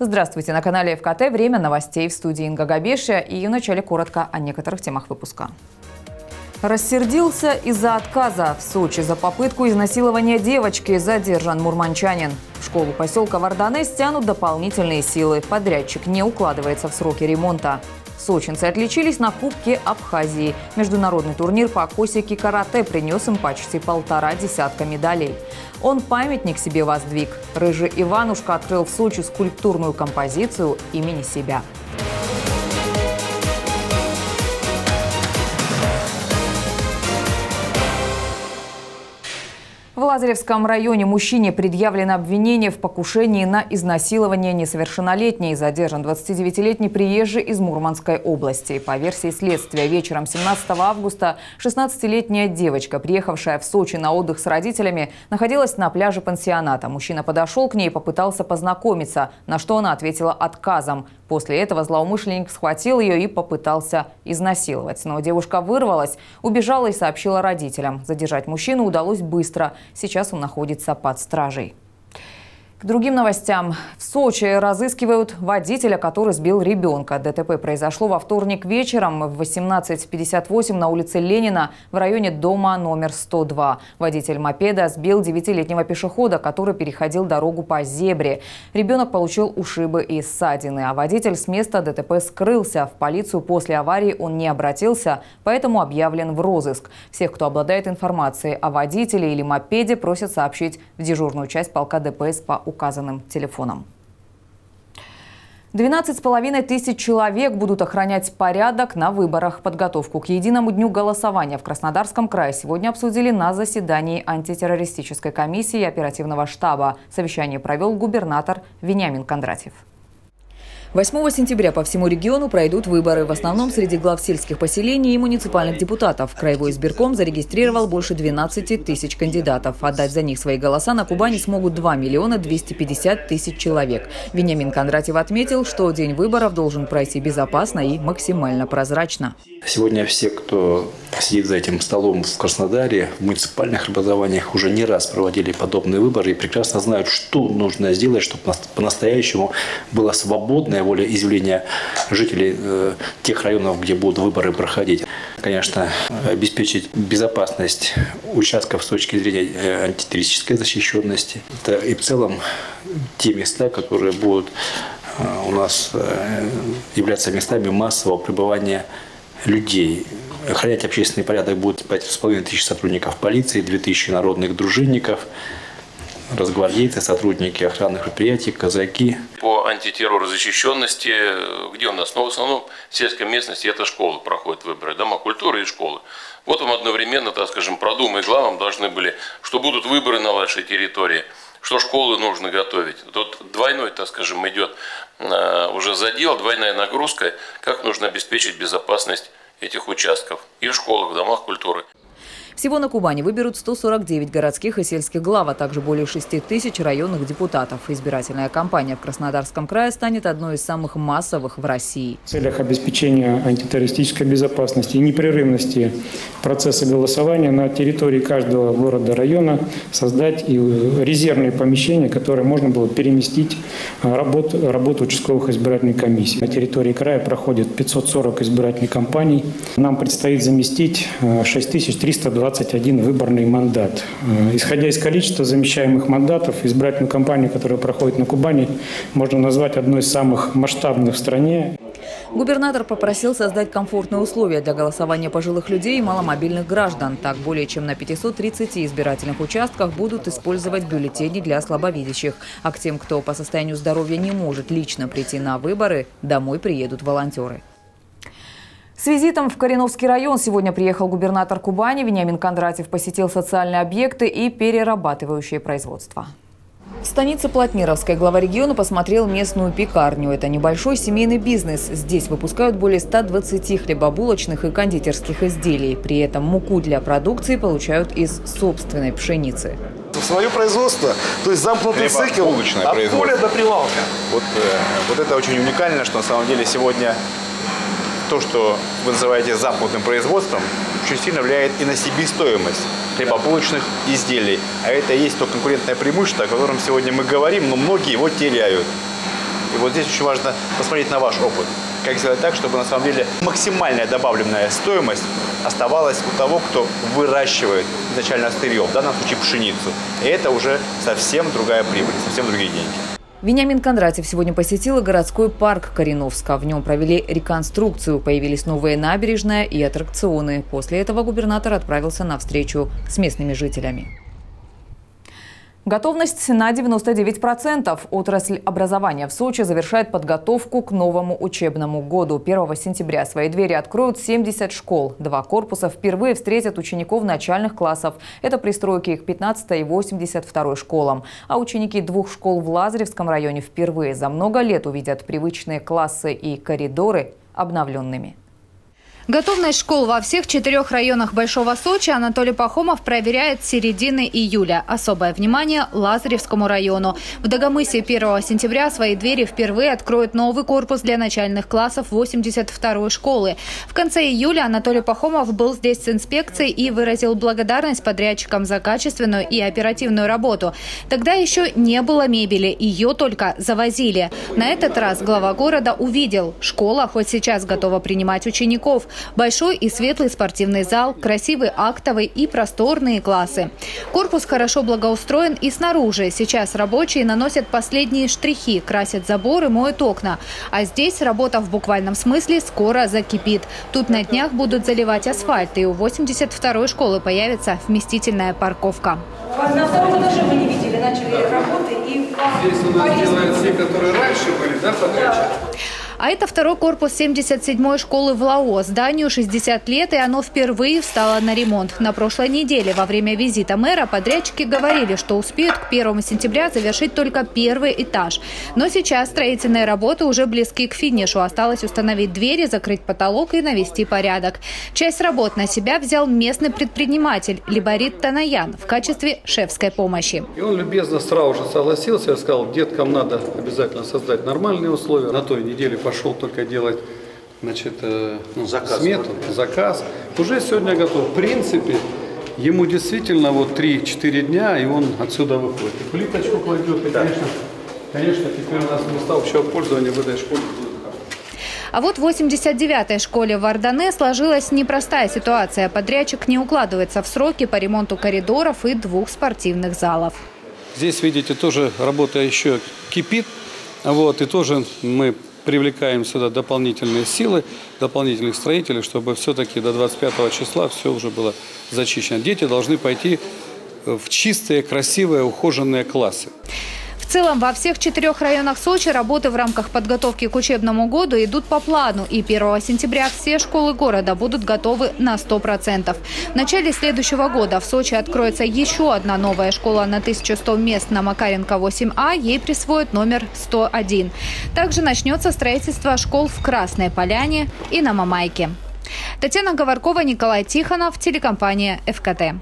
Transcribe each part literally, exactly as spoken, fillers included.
Здравствуйте, на канале эф ка тэ. Время новостей, в студии Инга Габешия. И вначале коротко о некоторых темах выпуска. Рассердился из-за отказа. В Сочи за попытку изнасилования девочки задержан мурманчанин. В школу поселка Варданес тянут дополнительные силы. Подрядчик не укладывается в сроки ремонта. Сочинцы отличились на Кубке Абхазии. Международный турнир по косике карате принес им почти полтора десятка медалей. Он памятник себе воздвиг. Рыжий Иванушка открыл в Сочи скульптурную композицию имени себя. В Лазаревском районе мужчине предъявлено обвинение в покушении на изнасилование несовершеннолетней. Задержан двадцатидевятилетний приезжий из Мурманской области. По версии следствия, вечером семнадцатого августа шестнадцатилетняя девочка, приехавшая в Сочи на отдых с родителями, находилась на пляже пансионата. Мужчина подошел к ней и попытался познакомиться, на что она ответила отказом. После этого злоумышленник схватил ее и попытался изнасиловать. Но девушка вырвалась, убежала и сообщила родителям. Задержать мужчину удалось быстро. Сейчас он находится под стражей. К другим новостям. В Сочи разыскивают водителя, который сбил ребенка. дэ тэ пэ произошло во вторник вечером в восемнадцать пятьдесят восемь на улице Ленина в районе дома номер сто два. Водитель мопеда сбил девятилетнего пешехода, который переходил дорогу по зебре. Ребенок получил ушибы и ссадины, а водитель с места дэ тэ пэ скрылся. В полицию после аварии он не обратился, поэтому объявлен в розыск. Всех, кто обладает информацией о водителе или мопеде, просят сообщить в дежурную часть полка дэ пэ эс по указанным телефоном. двенадцать с половиной тысяч человек будут охранять порядок на выборах. Подготовку к единому дню голосования в Краснодарском крае сегодня обсудили на заседании антитеррористической комиссии и оперативного штаба. Совещание провел губернатор Вениамин Кондратьев. восьмого сентября по всему региону пройдут выборы, в основном среди глав сельских поселений и муниципальных депутатов. Краевой избирком зарегистрировал больше двенадцати тысяч кандидатов. Отдать за них свои голоса на Кубани смогут два миллиона двести пятьдесят тысяч человек. Вениамин Кондратьев отметил, что день выборов должен пройти безопасно и максимально прозрачно. Сегодня все, кто сидит за этим столом в Краснодаре, в муниципальных образованиях, уже не раз проводили подобные выборы и прекрасно знают, что нужно сделать, чтобы по-настоящему было свободное волеизъявление жителей э, тех районов, где будут выборы проходить. Конечно, обеспечить безопасность участков с точки зрения антитеррористической защищенности. Это и в целом те места, которые будут э, у нас э, являться местами массового пребывания людей. Охранять общественный порядок будет пять с половиной тысяч сотрудников полиции, две тысячи народных дружинников, разгвардейцы, сотрудники охранных предприятий, казаки. По антитерророзащищенности, где у нас? Ну, в основном в сельской местности это школы проходят выборы, дома культуры и школы. Вот вам одновременно, так скажем, про Думу и главам должны были, что будут выборы на вашей территории, что школы нужно готовить. Тут двойной, так скажем, идет уже задел, двойная нагрузка, как нужно обеспечить безопасность этих участков и в школах, в домах культуры. Всего на Кубани выберут сто сорок девять городских и сельских глав, а также более шести тысяч районных депутатов. Избирательная кампания в Краснодарском крае станет одной из самых массовых в России. В целях обеспечения антитеррористической безопасности и непрерывности процесса голосования на территории каждого города, района создать и резервные помещения, которые можно было переместить работу, работу участковых избирательных комиссий. На территории края проходит пятьсот сорок избирательных кампаний. Нам предстоит заместить шесть тысяч триста двадцать один выборный мандат. Исходя из количества замещаемых мандатов, избирательную кампанию, которая проходит на Кубани, можно назвать одной из самых масштабных в стране. Губернатор попросил создать комфортные условия для голосования пожилых людей и маломобильных граждан. Так, более чем на пятистах тридцати избирательных участках будут использовать бюллетени для слабовидящих. А к тем, кто по состоянию здоровья не может лично прийти на выборы, домой приедут волонтеры. С визитом в Кореновский район сегодня приехал губернатор Кубани. Вениамин Кондратьев посетил социальные объекты и перерабатывающее производство. В станице Плотнировской глава региона посмотрел местную пекарню. Это небольшой семейный бизнес. Здесь выпускают более ста двадцати хлебобулочных и кондитерских изделий. При этом муку для продукции получают из собственной пшеницы. Свое производство, то есть замкнутый цикл от поля до прилавка. Вот, вот это очень уникально, что на самом деле сегодня то, что вы называете замкнутым производством, очень сильно влияет и на себестоимость хлебобулочных изделий. А это и есть то конкурентное преимущество, о котором сегодня мы говорим, но многие его теряют. И вот здесь очень важно посмотреть на ваш опыт. Как сделать так, чтобы на самом деле максимальная добавленная стоимость оставалась у того, кто выращивает изначально сырье, в данном случае пшеницу. И это уже совсем другая прибыль, совсем другие деньги. Вениамин Кондратьев сегодня посетил и городской парк Кореновска. В нем провели реконструкцию, появились новые набережная и аттракционы. После этого губернатор отправился на встречу с местными жителями. Готовность на девяносто девять процентов. Отрасль образования в Сочи завершает подготовку к новому учебному году. первого сентября свои двери откроют семьдесят школ. Два корпуса впервые встретят учеников начальных классов. Это пристройки к пятнадцатой и восемьдесят второй школам. А ученики двух школ в Лазаревском районе впервые за много лет увидят привычные классы и коридоры обновленными. Готовность школ во всех четырех районах Большого Сочи Анатолий Пахомов проверяет с середины июля. Особое внимание Лазаревскому району. В Дагомысе первого сентября свои двери впервые откроет новый корпус для начальных классов восемьдесят второй школы. В конце июля Анатолий Пахомов был здесь с инспекцией и выразил благодарность подрядчикам за качественную и оперативную работу. Тогда еще не было мебели, ее только завозили. На этот раз глава города увидел, школа хоть сейчас готова принимать учеников. Большой и светлый спортивный зал, красивый актовый и просторные классы. Корпус хорошо благоустроен и снаружи. Сейчас рабочие наносят последние штрихи, красят заборы, моют окна. А здесь работа в буквальном смысле скоро закипит. Тут на днях будут заливать асфальт, и у восемьдесят второй школы появится вместительная парковка. На втором этаже мы не видели, начали работы. И здесь у нас делают те, которые раньше были, да, подрядчики? А это второй корпус семьдесят седьмой школы в ЛАО. Зданию шестьдесят лет, и оно впервые встало на ремонт. На прошлой неделе во время визита мэра подрядчики говорили, что успеют к первому сентября завершить только первый этаж. Но сейчас строительные работы уже близки к финишу. Осталось установить двери, закрыть потолок и навести порядок. Часть работ на себя взял местный предприниматель Либорит Танаян в качестве шефской помощи. И он любезно сразу же согласился. Я сказал, деткам надо обязательно создать нормальные условия. На той неделе пошел только делать, значит, ну, заказ, смету, заказ. Уже сегодня готов. В принципе, ему действительно вот три-четыре дня, и он отсюда выходит. И плиточку кладет, и, конечно, конечно, теперь у нас места общего пользования в этой школе будут. А вот в восемьдесят девятой школе в Ардане сложилась непростая ситуация. Подрядчик не укладывается в сроки по ремонту коридоров и двух спортивных залов. Здесь, видите, тоже работа еще кипит. Вот, и тоже мы привлекаем сюда дополнительные силы, дополнительных строителей, чтобы все-таки до двадцать пятого числа все уже было зачищено. Дети должны пойти в чистые, красивые, ухоженные классы. В целом, во всех четырех районах Сочи работы в рамках подготовки к учебному году идут по плану. И первого сентября все школы города будут готовы на сто процентов. В начале следующего года в Сочи откроется еще одна новая школа на тысячу сто мест на Макаренко восемь А. Ей присвоят номер сто один. Также начнется строительство школ в Красной Поляне и на Мамайке. Татьяна Говоркова, Николай Тихонов, телекомпания эф ка тэ.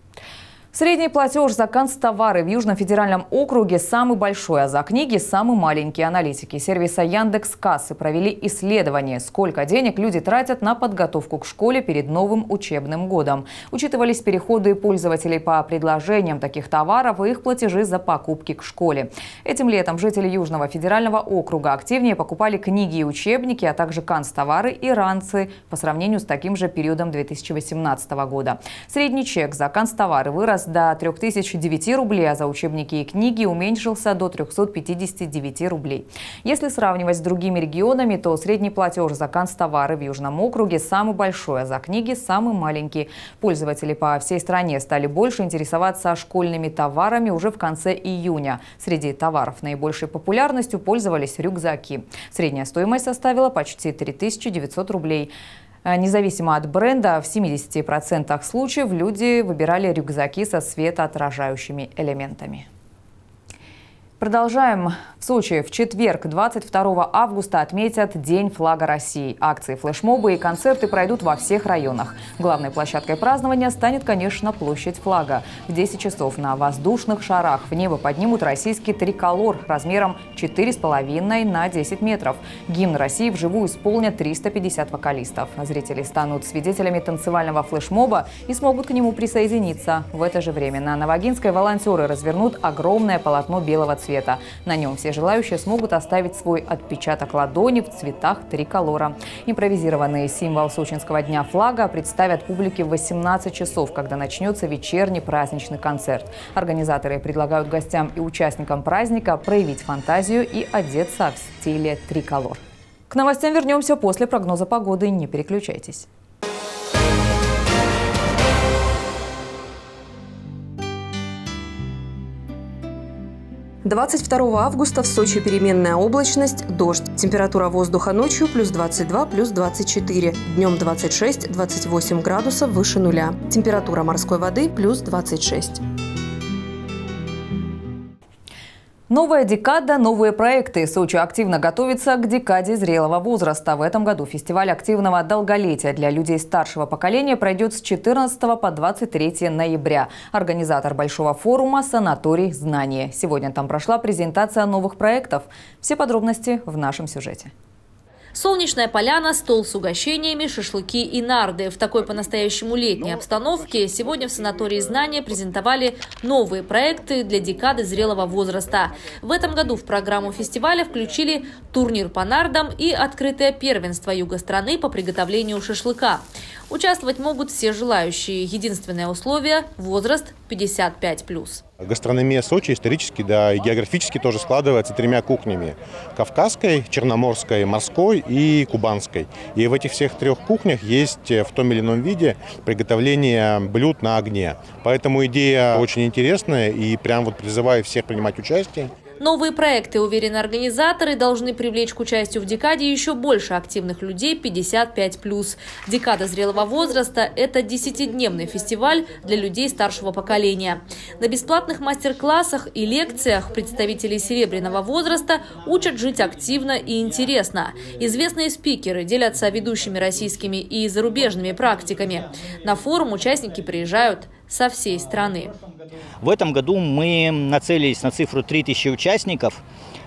Средний платеж за канцтовары в Южном федеральном округе самый большой, а за книги самый маленький. Аналитики сервиса Яндекс.Кассы провели исследование, сколько денег люди тратят на подготовку к школе перед новым учебным годом. Учитывались переходы пользователей по предложениям таких товаров и их платежи за покупки к школе. Этим летом жители Южного федерального округа активнее покупали книги и учебники, а также канцтовары и ранцы по сравнению с таким же периодом две тысячи восемнадцатого года. Средний чек за канцтовары вырос до трёх тысяч девяти рублей, а за учебники и книги уменьшился до трёхсот пятидесяти девяти рублей. Если сравнивать с другими регионами, то средний платеж за канцтовары в Южном округе самый большой, а за книги самый маленький. Пользователи по всей стране стали больше интересоваться школьными товарами уже в конце июня. Среди товаров наибольшей популярностью пользовались рюкзаки. Средняя стоимость составила почти три тысячи девятьсот рублей. Независимо от бренда, в семидесяти процентах случаев люди выбирали рюкзаки со светоотражающими элементами. Продолжаем. В Сочи в четверг, двадцать второго августа, отметят День флага России. Акции, флешмобы и концерты пройдут во всех районах. Главной площадкой празднования станет, конечно, площадь флага. В десять часов на воздушных шарах в небо поднимут российский триколор размером четыре с половиной на десять метров. Гимн России вживую исполнят триста пятьдесят вокалистов. Зрители станут свидетелями танцевального флешмоба и смогут к нему присоединиться. В это же время на Новогинской волонтеры развернут огромное полотно белого цвета цвета. На нем все желающие смогут оставить свой отпечаток ладони в цветах триколора. Импровизированный символ сочинского дня флага представят публике в восемнадцать часов, когда начнется вечерний праздничный концерт. Организаторы предлагают гостям и участникам праздника проявить фантазию и одеться в стиле триколор. К новостям вернемся после прогноза погоды. Не переключайтесь. двадцать второго августа в Сочи переменная облачность, дождь. Температура воздуха ночью плюс двадцать два, плюс двадцать четыре. Днем двадцать шесть — двадцать восемь градусов выше нуля. Температура морской воды плюс двадцать шесть. Новая декада, новые проекты. Сочи активно готовится к декаде зрелого возраста. В этом году фестиваль активного долголетия для людей старшего поколения пройдет с четырнадцатого по двадцать третье ноября. Организатор большого форума «Санаторий Знание». Сегодня там прошла презентация новых проектов. Все подробности в нашем сюжете. Солнечная поляна, стол с угощениями, шашлыки и нарды. В такой по-настоящему летней обстановке сегодня в санатории «Знание» презентовали новые проекты для декады зрелого возраста. В этом году в программу фестиваля включили турнир по нардам и открытое первенство юго-страны по приготовлению шашлыка. Участвовать могут все желающие. Единственное условие – возраст пятьдесят пять плюс. Гастрономия Сочи исторически, да, и географически тоже складывается тремя кухнями – кавказской, черноморской, морской и кубанской. И в этих всех трех кухнях есть в том или ином виде приготовление блюд на огне. Поэтому идея очень интересная и прям вот призываю всех принимать участие. Новые проекты, уверены организаторы, должны привлечь к участию в декаде еще больше активных людей пятьдесят пять плюс. Декада зрелого возраста – это десятидневный фестиваль для людей старшего поколения. На бесплатных мастер-классах и лекциях представители серебряного возраста учат жить активно и интересно. Известные спикеры делятся ведущими российскими и зарубежными практиками. На форум участники приезжают со всей страны. В этом году мы нацелились на цифру три тысячи участников.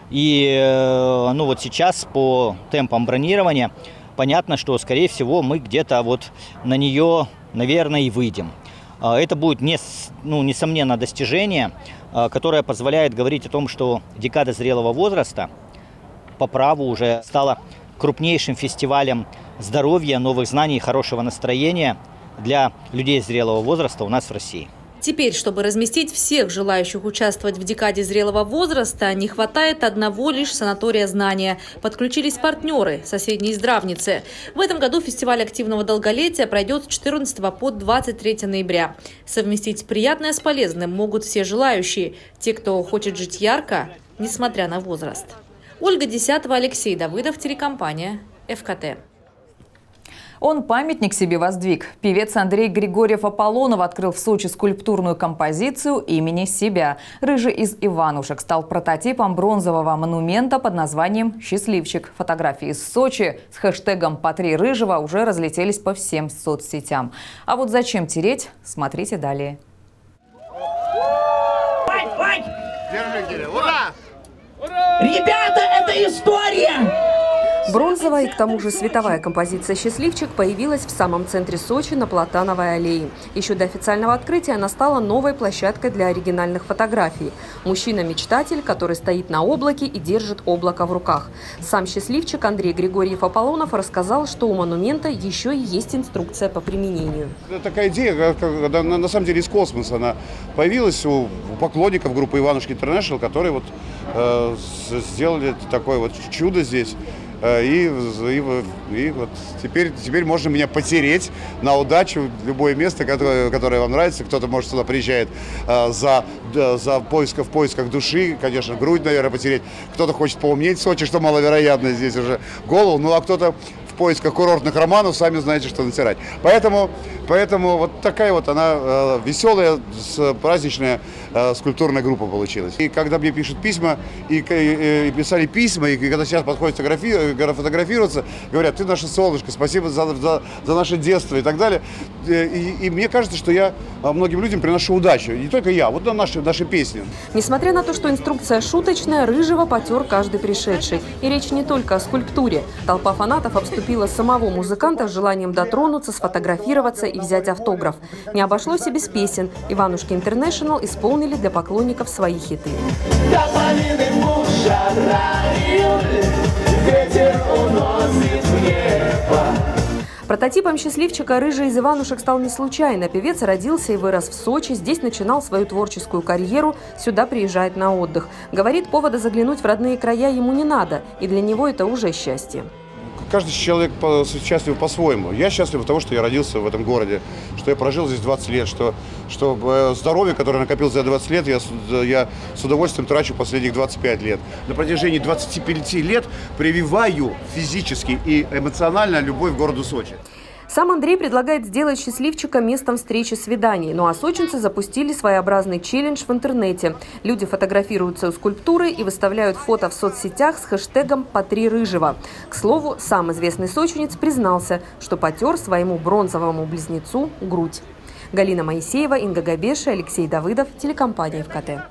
И ну вот сейчас по темпам бронирования понятно, что, скорее всего, мы где-то вот на нее, наверное, и выйдем. Это будет, не, ну, несомненно, достижение, которое позволяет говорить о том, что декада зрелого возраста по праву уже стала крупнейшим фестивалем здоровья, новых знаний и хорошего настроения для людей зрелого возраста у нас в России. Теперь, чтобы разместить всех желающих участвовать в декаде зрелого возраста, не хватает одного лишь санатория «Знание». Подключились партнеры, соседние здравницы. В этом году фестиваль активного долголетия пройдет с четырнадцатого по двадцать третье ноября. Совместить приятное с полезным могут все желающие, те, кто хочет жить ярко, несмотря на возраст. Ольга Десятова, Алексей Давыдов, телекомпания эф ка тэ. Он памятник себе воздвиг. Певец Андрей Григорьев-Аполлонов открыл в Сочи скульптурную композицию имени себя. Рыжий из Иванушек стал прототипом бронзового монумента под названием «Счастливчик». Фотографии из Сочи с хэштегом «Потри рыжего» уже разлетелись по всем соцсетям. А вот зачем тереть, смотрите далее. Вань, Вань! Держи, Кирилл! Ура! Ура! Ребята, это история! Бронзовая и к тому же световая композиция «Счастливчик» появилась в самом центре Сочи на Платановой аллее. Еще до официального открытия она стала новой площадкой для оригинальных фотографий. Мужчина-мечтатель, который стоит на облаке и держит облако в руках. Сам «Счастливчик» Андрей Григорьев-Аполлонов рассказал, что у монумента еще и есть инструкция по применению. Такая идея, на самом деле, из космоса. Она появилась у поклонников группы «Иванушки Интернешнл», которые вот, э, сделали такое вот чудо здесь. И, и, и вот теперь, теперь можно меня потереть на удачу в любое место, которое, которое вам нравится. Кто-то, может, сюда приезжает э, за, за поиском, в поисках души, конечно, грудь, наверное, потереть. Кто-то хочет поумнеть в Сочи, что маловероятно здесь уже, голову. Ну, а кто-то в поисках курортных романов, сами знаете, что натирать. Поэтому, поэтому вот такая вот она э, веселая, праздничная э, скульптурная группа получилась. И когда мне пишут письма, и, и, и писали письма, и когда сейчас подходят фотографироваться, говорят: ты наше солнышко, спасибо за, за, за наше детство и так далее. И, и мне кажется, что я многим людям приношу удачу. Не только я, вот на наши, наши песни. Несмотря на то, что инструкция шуточная, рыжего потер каждый пришедший. И речь не только о скульптуре. Толпа фанатов обступила зацепило самого музыканта с желанием дотронуться, сфотографироваться и взять автограф. Не обошлось и без песен. Иванушки Интернешнл исполнили для поклонников свои хиты. Прототипом счастливчика Рыжий из Иванушек стал не случайно. Певец родился и вырос в Сочи, здесь начинал свою творческую карьеру, сюда приезжает на отдых. Говорит, повода заглянуть в родные края ему не надо, и для него это уже счастье. Каждый человек счастлив по-своему. Я счастлив от того, что я родился в этом городе, что я прожил здесь двадцать лет, что, что здоровье, которое накопилось за двадцать лет, я, я с удовольствием трачу последних двадцать пять лет. На протяжении двадцати пяти лет прививаю физически и эмоционально любовь к городу Сочи. Сам Андрей предлагает сделать счастливчика местом встречи свиданий. Ну а сочинцы запустили своеобразный челлендж в интернете. Люди фотографируются у скульптуры и выставляют фото в соцсетях с хэштегом «Потри рыжего». К слову, сам известный сочинец признался, что потер своему бронзовому близнецу грудь. Галина Моисеева, Инга Габеша, Алексей Давыдов, телекомпания ФКТ.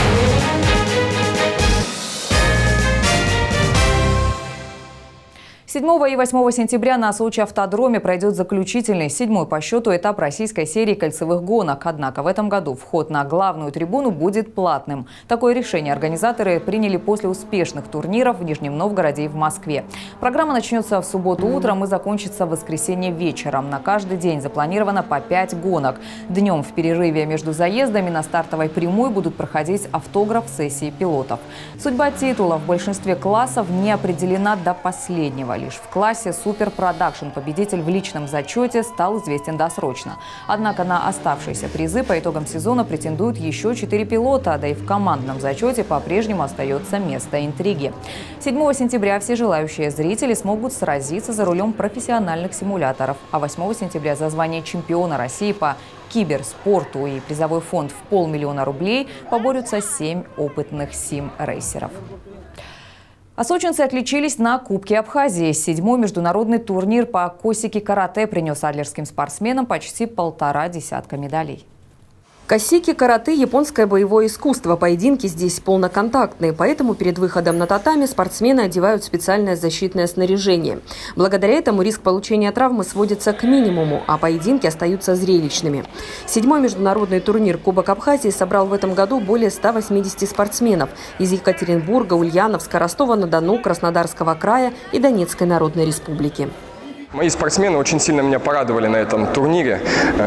седьмого и восьмого сентября на Сочи автодроме пройдет заключительный, седьмой по счету этап российской серии кольцевых гонок. Однако в этом году вход на главную трибуну будет платным. Такое решение организаторы приняли после успешных турниров в Нижнем Новгороде и в Москве. Программа начнется в субботу утром и закончится в воскресенье вечером. На каждый день запланировано по пять гонок. Днем в перерыве между заездами на стартовой прямой будут проходить автограф-сессии пилотов. Судьба титула в большинстве классов не определена до последнего. Лишь в классе Супер Продакшн победитель в личном зачете стал известен досрочно. Однако на оставшиеся призы по итогам сезона претендуют еще четыре пилота, да и в командном зачете по-прежнему остается место интриги. седьмого сентября все желающие зрители смогут сразиться за рулем профессиональных симуляторов, а восьмого сентября за звание чемпиона России по киберспорту и призовой фонд в полмиллиона рублей поборются семь опытных сим-рейсеров. А сочинцы отличились на Кубке Абхазии. Седьмой международный турнир по косики-карате принес адлерским спортсменам почти полтора десятка медалей. Косики-карате – японское боевое искусство. Поединки здесь полноконтактные, поэтому перед выходом на татами спортсмены одевают специальное защитное снаряжение. Благодаря этому риск получения травмы сводится к минимуму, а поединки остаются зрелищными. Седьмой международный турнир Кубок Абхазии собрал в этом году более ста восьмидесяти спортсменов из Екатеринбурга, Ульяновска, Ростова-на-Дону, Краснодарского края и Донецкой Народной Республики. Мои спортсмены очень сильно меня порадовали на этом турнире.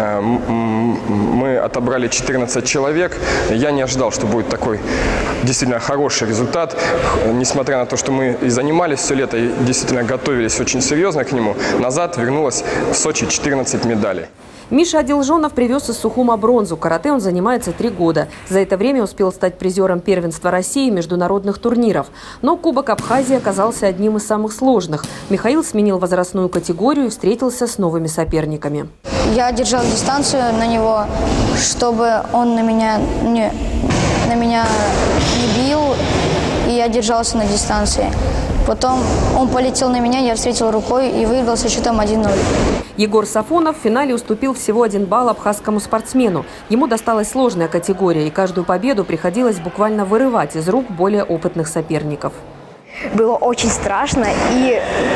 Мы отобрали четырнадцать человек. Я не ожидал, что будет такой действительно хороший результат. Несмотря на то, что мы и занимались все лето, и действительно готовились очень серьезно к нему, назад вернулось в Сочи четырнадцать медалей. Миша Адилжонов привез из Сухума бронзу. Карате он занимается три года. За это время успел стать призером первенства России и международных турниров. Но Кубок Абхазии оказался одним из самых сложных. Михаил сменил возрастную категорию и встретился с новыми соперниками. Я держал дистанцию на него, чтобы он на меня не, на меня не бил, и я держался на дистанции. Потом он полетел на меня, я встретил рукой и выиграл со счетом один ноль. Егор Сафонов в финале уступил всего один балл абхазскому спортсмену. Ему досталась сложная категория, и каждую победу приходилось буквально вырывать из рук более опытных соперников. Было очень страшно, и,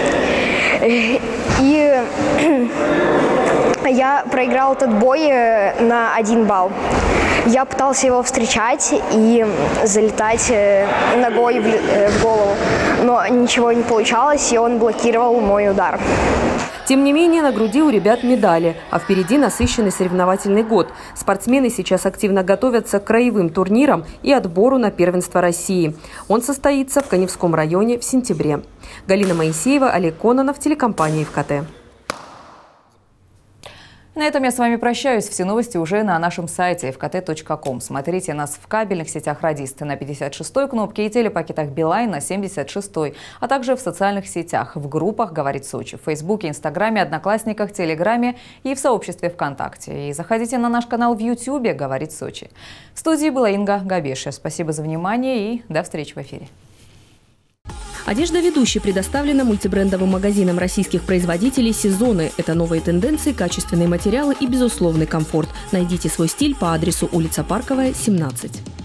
и я проиграл этот бой на один балл. Я пытался его встречать и залетать ногой в голову, но ничего не получалось, и он блокировал мой удар. Тем не менее, на груди у ребят медали, а впереди насыщенный соревновательный год. Спортсмены сейчас активно готовятся к краевым турнирам и отбору на первенство России. Он состоится в Каневском районе в сентябре. Галина Моисеева, Олег Кононов, телекомпания ФКТ. На этом я с вами прощаюсь. Все новости уже на нашем сайте эф ка тэ точка ком. Смотрите нас в кабельных сетях «Радист» на пятьдесят шестой кнопке и телепакетах «Билайн» на семьдесят шестой, а также в социальных сетях, в группах «Говорит Сочи», в Фейсбуке, Инстаграме, Одноклассниках, Телеграме и в сообществе ВКонтакте. И заходите на наш канал в Ютьюбе «Говорит Сочи». В студии была Инга Габеша. Спасибо за внимание и до встречи в эфире. Одежда ведущей предоставлена мультибрендовым магазином российских производителей «Сезоны». Это новые тенденции, качественные материалы и безусловный комфорт. Найдите свой стиль по адресу улица Парковая, семнадцать.